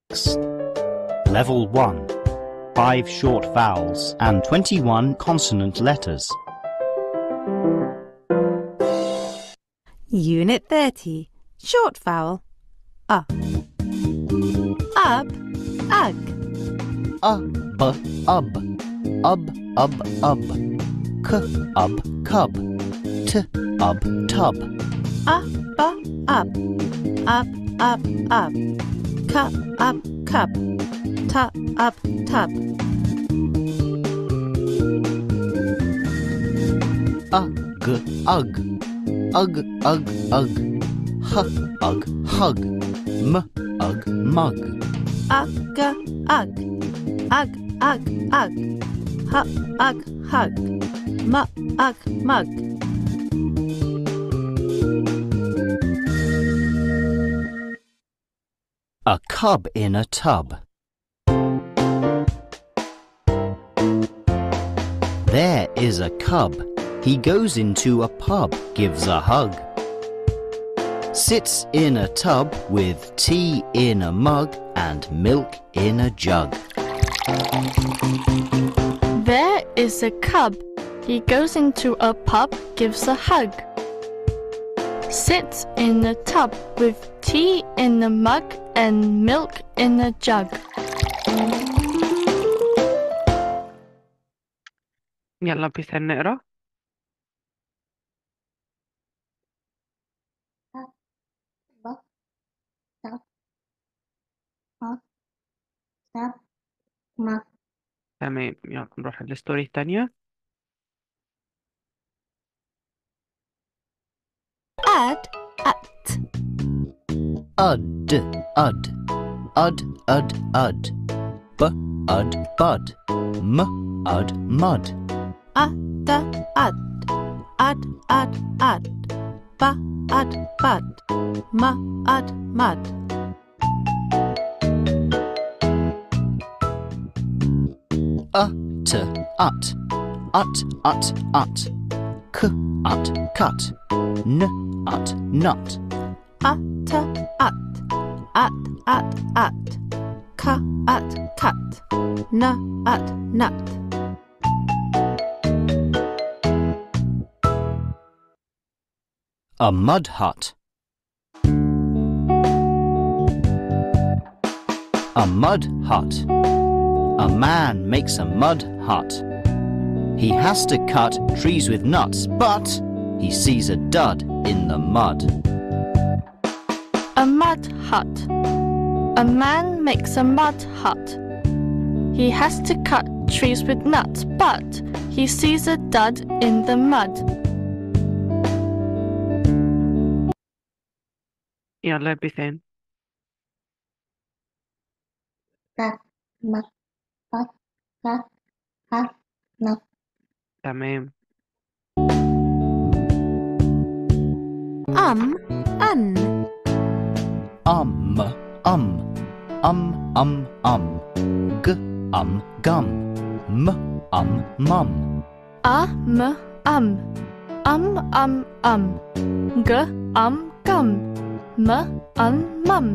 phonetics. Level 1. 5 short vowels and 21 consonant letters. Unit 30. Short vowel. A. Ub, ug. Ub, ub. Ub, ub. Ub, cub. Ub, tub. Up, up. Up, up. Cup, cup. Tub, tub. Ug. Ug, ug. Hug, hug. Ug, mug. Ug, ug. Ug. Hug. Mug. A cub in a tub. There is a cub. He goes into a pub, gives a hug. Sits in a tub with tea in a mug and milk in a jug. There is a cub. He goes into a pub, gives a hug. Sits in a tub with tea in a mug and milk in a jug. يلا بيسان نقرا. تمام، يلا نروح للستوري التانية. Ad, at. Ud. Ud. Bud. Mud. Ad. Bud. Mud. Ut. Cut. Nut. At. Cut. Nut. A mud hut. A mud hut. A man makes a mud hut. He has to cut trees with nuts, but he sees a dud in the mud. A mud hut. A man makes a mud hut. He has to cut trees with nuts, but he sees a dud in the mud. يلا بيسان. تمام. Un. Gum. Mum. Gum. Mum.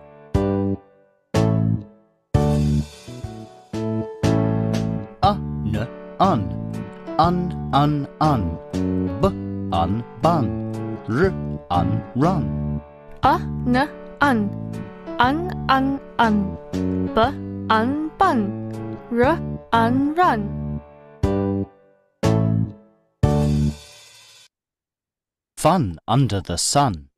Bun. Run. Bun. Run. Fun under the sun.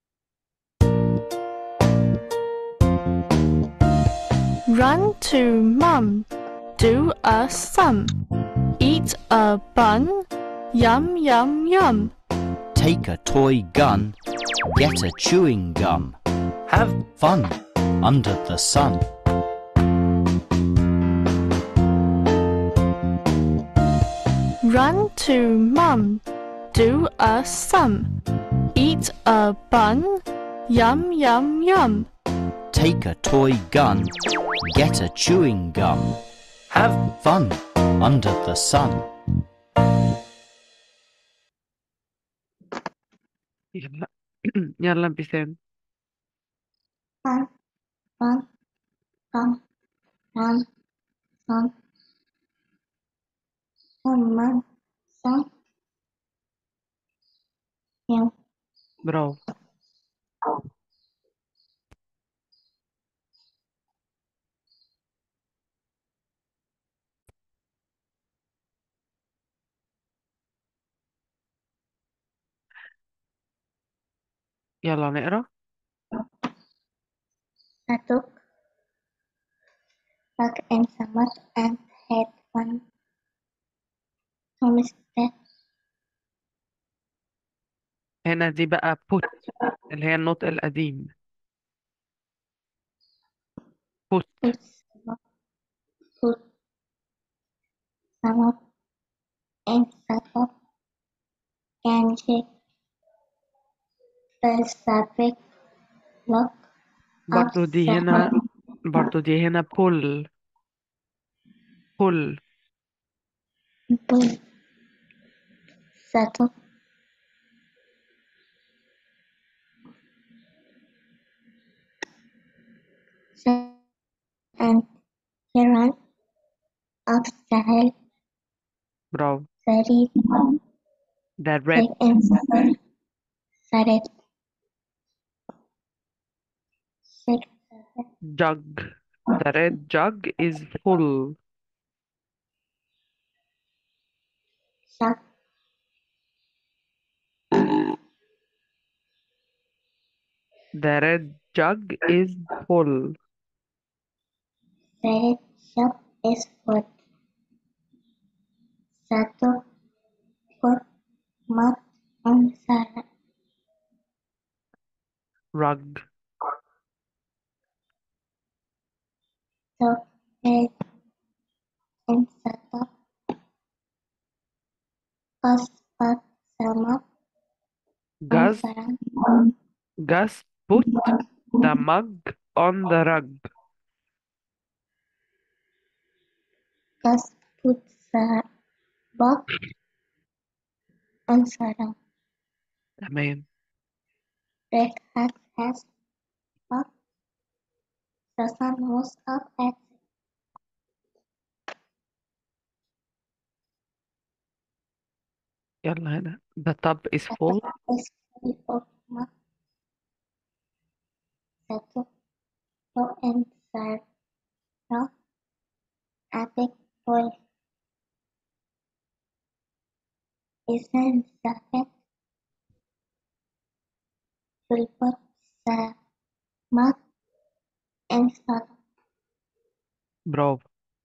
Run to mum, do a sum. Eat a bun, yum yum yum. Take a toy gun. Get a chewing gum. Have fun under the sun. Run to mum, do a sum. Eat a bun, yum yum yum. Take a toy gun. Get a chewing gum. Have fun under the sun. يلا بيسان. Fun. come, run, some, someone, some, you. برافو. يلا نقرا. I took back in summer and had one homestead. هنا دي بقى put اللي هي النطق القديم. put Put put summer and supper can shake the fabric lock of برضو دي هنا pull pull pull settle and he ran up the hill. برافو. Very ده red big and started six jug. The red jug is full. shop. The red jug is full. The shop is full. Settle put mud on the Rug. top bed and settle. Cause but some mud on Gus the Gus put the mug on the rug. Gus put the box on the rug. تمام. Red hat has but the sun was up at يلا هنا the tub is the full. top is full of mud. Settle go in the rug. A big boy is in the bed. Will put the mud in the rug. برافو.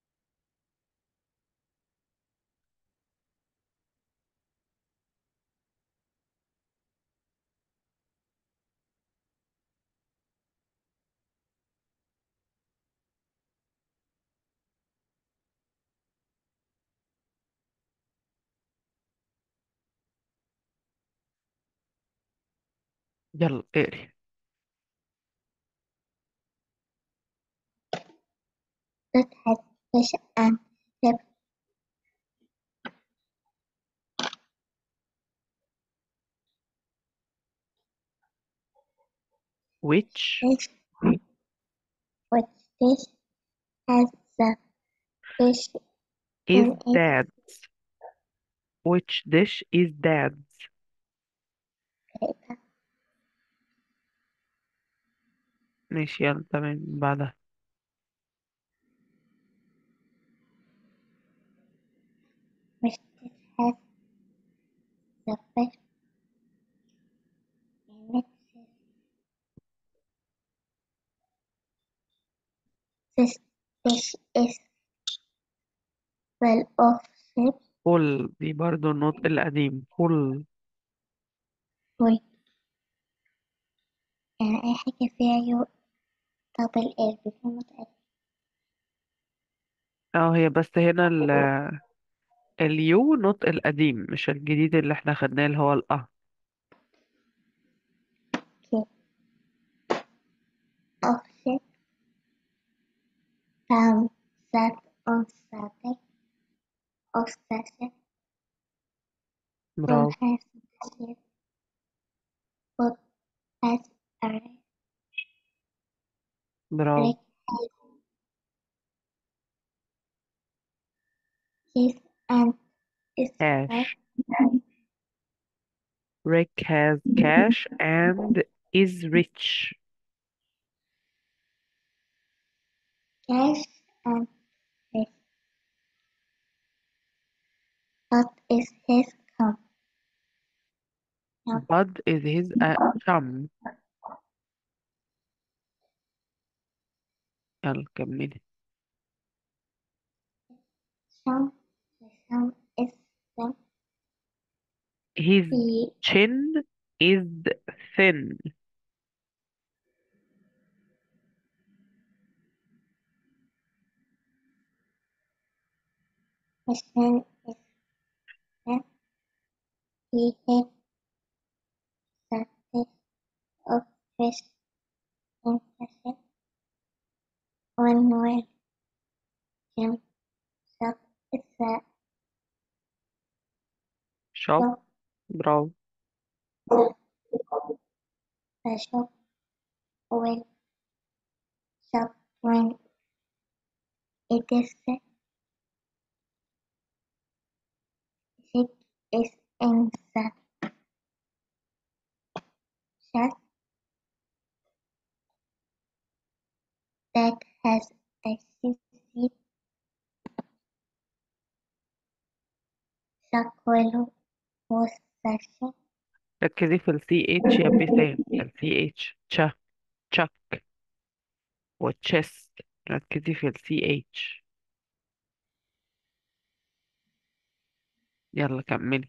يلا اقري. That had fish and ship. Which Fish which dish has the fish is in it. dad's? Which dish is dad's? Paper. ماشي يلا تمام بعدها. Which dish has the fish in it. This dish is full of shrimp. full دي برضو النطق القديم full. Full. يعني أي حاجة فيها يو طب القلب بيكون متقلب. اه هي بس هنا اليو نطق القديم مش الجديد اللي احنا خدناه اللي هو الأ. Cake of ship found that on the deck of the ship. Tom برافو. has the ship put as a برافو. red His aunt is fat. cash. Rick has cash and is rich. Cash and rich. What is his cum? Bud is his chum. يلا كملي. Some. The sum is them. His He chin is thin. his name is them. He had the taste of fish in the ship. One Noel Jim shop is the shop. shop. برافو. The shop will shop when it is sick. Sick is in the shop that has a seat. Shakwelu was the shop. ركزي في ال CH يا بسام. ال CH chuck و chest. ركزي في ال CH. يلا كملي.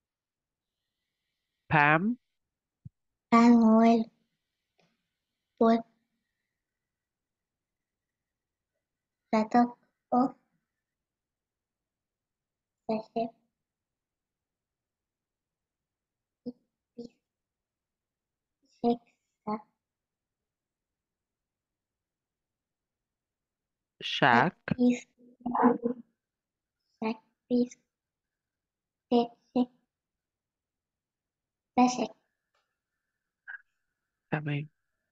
Pam And will put the top of the ship. It shakes the shack. piece. Sack piece. Take shake. The shake. تمام.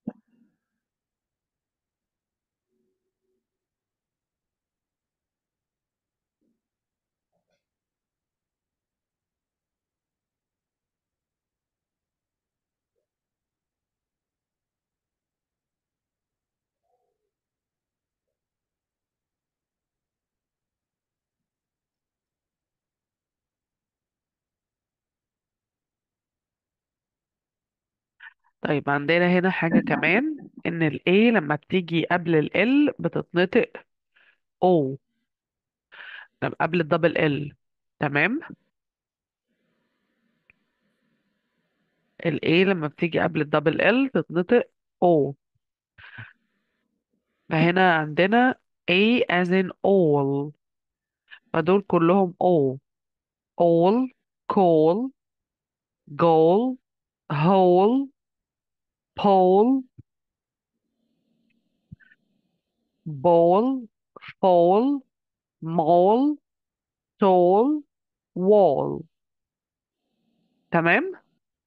طيب عندنا هنا حاجة كمان، إن ال A لما بتيجي قبل ال L بتتنطق O لما قبل الدبل L. تمام. ال A لما بتيجي قبل الدبل L تتنطق O. فهنا عندنا A as in all، فدول كلهم O. all call goal whole pole ball fall mall tall wall. تمام.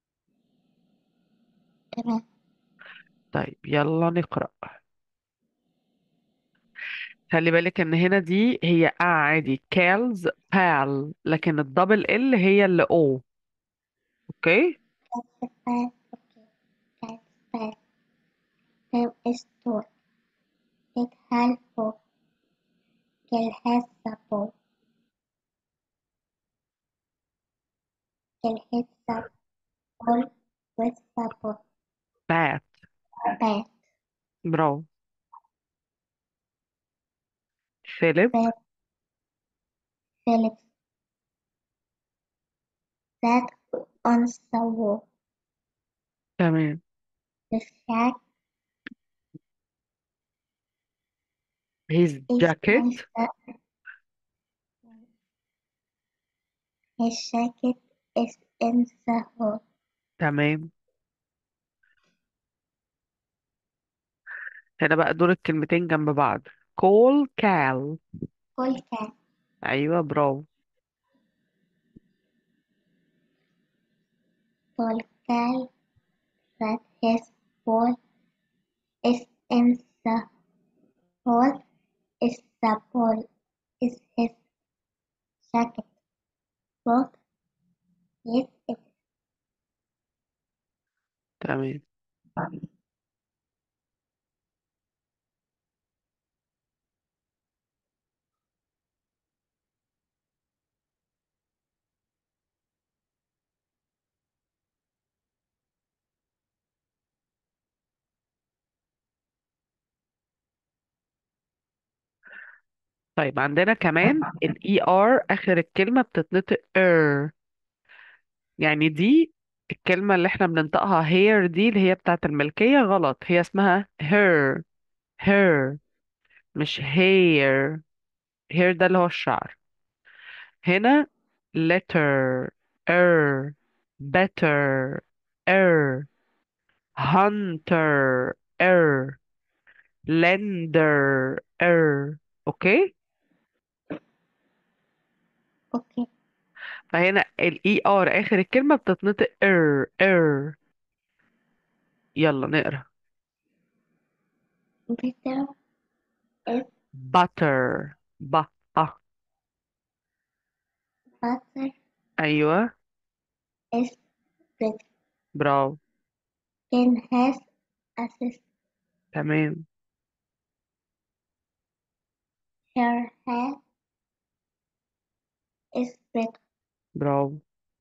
تمام. طيب يلا نقرأ. خلي بالك ان هنا دي هي عادي كالز بال، لكن الدبل ال هي اللي او. اوكي. That's bad. Okay. That's bad. There is door. It has bow. It has the bow. It hits the ball with the bow. بات. Bad. برافو. فيليب. Bad. Phillips. Sat on the wall. تمام. The shack his is jacket. in the his jacket is in the hole. تمام. هنا بقى دور الكلمتين جنب بعض. call cal. Call cat. ايوه برافو. Call cat that his ball is in the hole. Is the ball is his jacket. Both. Yes, it تمام. طيب عندنا كمان ال ER آخر الكلمة بتتنطق يعني دي الكلمة اللي احنا بننطقها hair دي اللي هي بتاعت الملكية غلط، هي اسمها her مش hair ده اللي هو الشعر. هنا letter better er hunter lender اوكي. okay. فهنا ال ER آخر الكلمة بتتنطق يلا نقرا. Bitter is butter آه. butter أيوة is good. برافو Ken has assist. تمام Her hair is red. برافو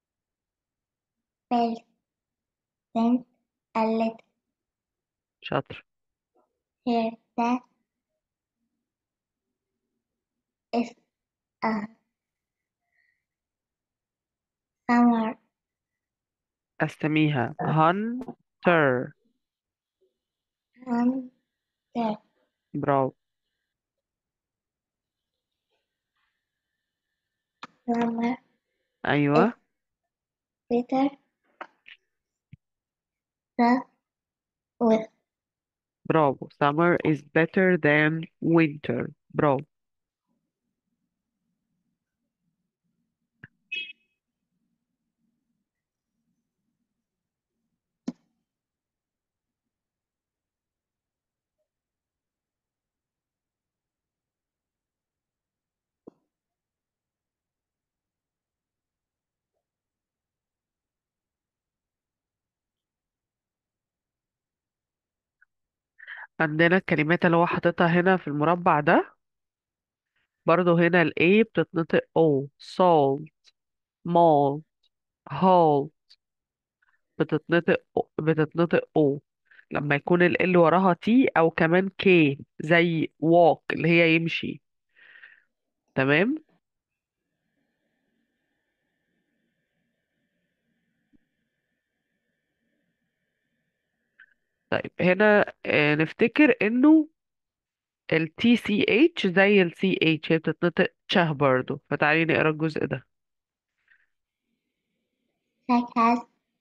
Pale. Sent a letter. شاطر Her dad is a summer. أستميها hunter And the برافو summer is أيوة better than with. برافو summer is better than winter برافو. عندنا الكلمات اللي هو حاططها هنا في المربع ده برضو هنا ال A بتتنطق O salt malt hall بتتنطق O لما يكون ال L وراها T أو كمان K زي walk اللي هي يمشي. تمام. طيب هنا نفتكر إنه ال TCH زي ال CH هي بتتنطق شه برضو، فتعالي نقرا الجزء ده. Jack has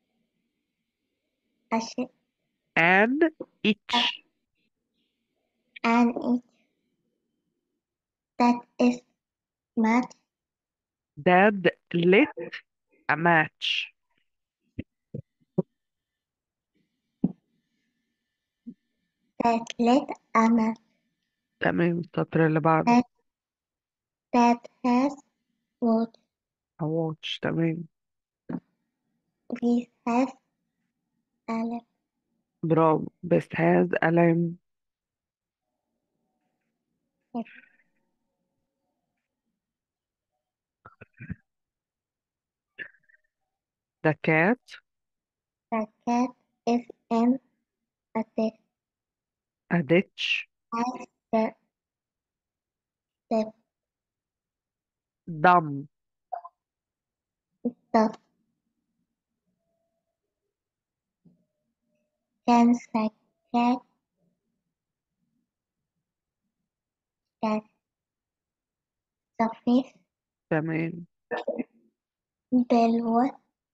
a ship and each and it that is much dad lit a match. that let Anna تمام السطر اللي بعده that that has what a watch. تمام this has Alex برافو best has a lamb. the cat the cat is in a ditch a ditch has the dumb the can the cat that the fish تمام the what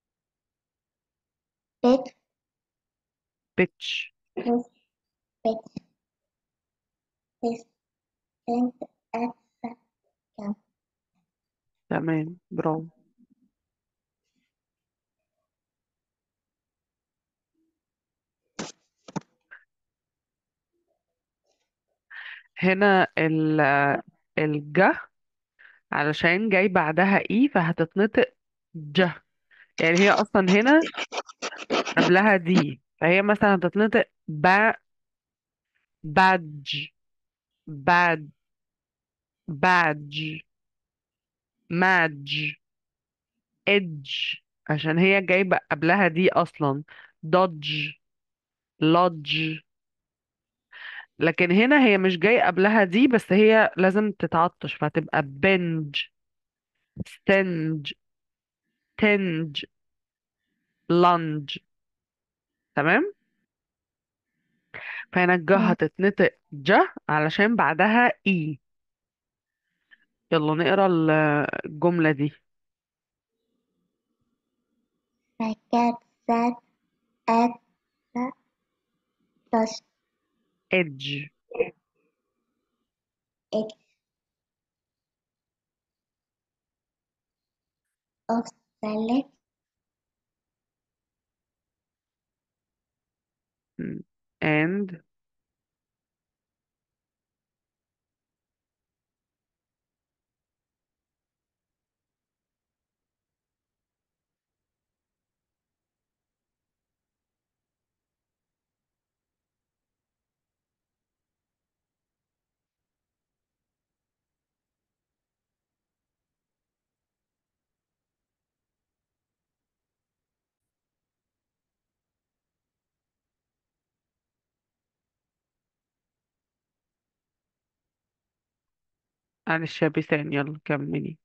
bit pitch his bit his tent at the camp. تمام برافو. هنا الجه علشان جاي بعدها اي فهتتنطق ج. يعني هي اصلا هنا قبلها دي، فهي مثلا هتتنطق بادج، باد، بادج، مادج، ادج، عشان هي جايبة قبلها دي اصلا دodge، lodge. لكن هنا هي مش جاي قبلها دي، بس هي لازم تتعطش فهتبقى بنج، ستنج، تنج، لانج. تمام. فهنا الجا ماشي. هتتنطق ج علشان بعدها اي. يلا نقرا الجملة دي. The cat sat at the dust edge. edge of the lake and معلش يا بيسان، يلا كملي.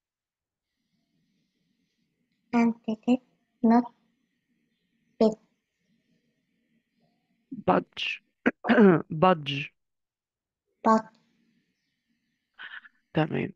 and did not bit budge. budge. but تمام.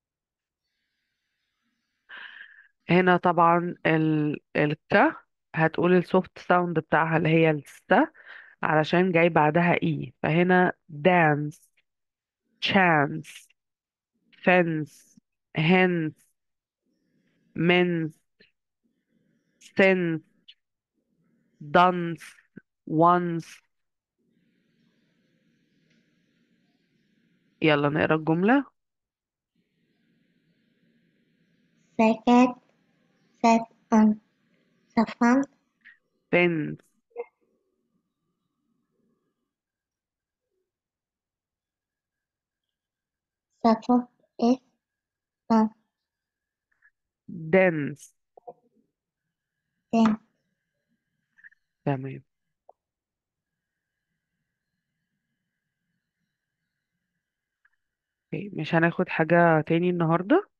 هنا طبعا الك هتقول السوفت ساوند بتاعها اللي هي الس، علشان جاي بعدها اي، فهنا dance، chance، fence، hence، mince، sense، dance، once. يلا نقرا الجملة. the cat sat on the front fence، the top is on dance. then تمام. أوكي، مش هناخد حاجة تاني النهاردة،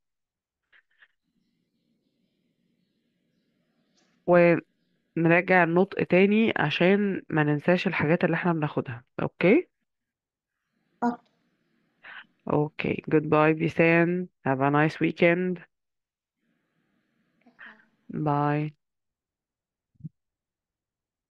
ونراجع النطق تاني عشان ما ننساش الحاجات اللي احنا بناخدها. اوكي. up اوكي. goodbye بيسان. have a nice weekend. Bye.